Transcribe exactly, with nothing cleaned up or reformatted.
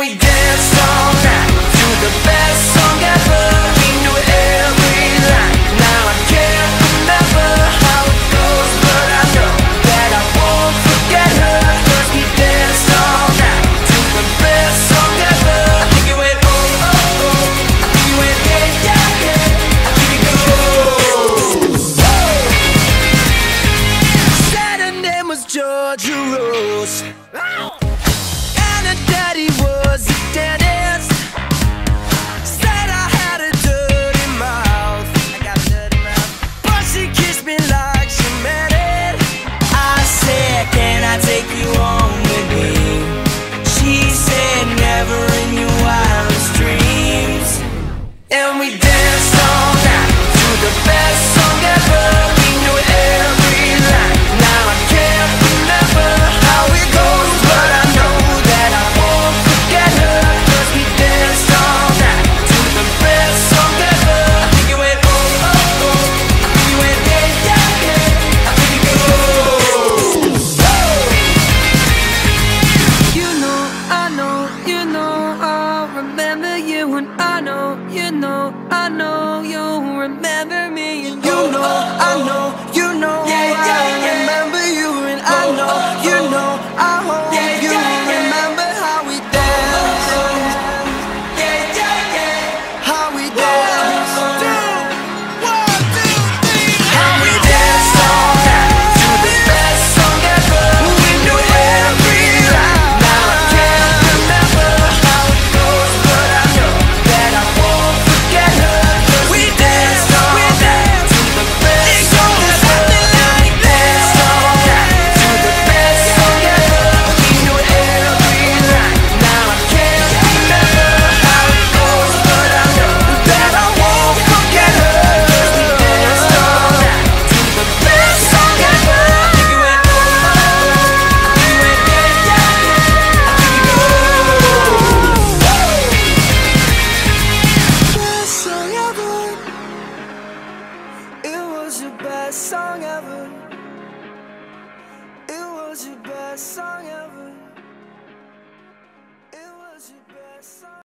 we danced all night to the best song ever. We knew every line. Now I can't remember how it goes, but I know that I won't forget her. 'Cause we danced all night to the best song ever. I think it went oh oh oh, I think it went yeah yeah yeah, I think it goes. Said her name was Georgia Rose, and her daddy was a dentist. Said I had a dirty mouth, I got a dirty mouth, but she kissed me like she meant it. I said, can I take you home with me? She said, never in your wildest dreams. And we danced all night to the best song ever. We knew every line. Now I can't remember how it goes, but I know that I won't forget her. 'Cause we danced all night to the best song ever. I think it went oh oh oh, I think it went yeah yeah yeah, I think it goes. You know, I know, you know, I'll remember you. And I know, you know, I know you'll remember me. And you know, I know, you know, I remember you. And I know, you know, I hope you remember how we danced, how we danced, one, two, three, how we danced all night to the best song ever. We knew every line. Now I can't remember how it goes, but I know that I won't forget her. 'Cause we danced all night to the best song ever. We danced all night to the best song ever. We knew every line. Now I can't remember how it goes, but I know that I won't forget her. 'Cause we danced all night to the best song ever. I think it went oh oh oh, I think it went yeah yeah yeah, I think it goes. Best song ever. It was your best song ever. It was your best song ever. It was your best song.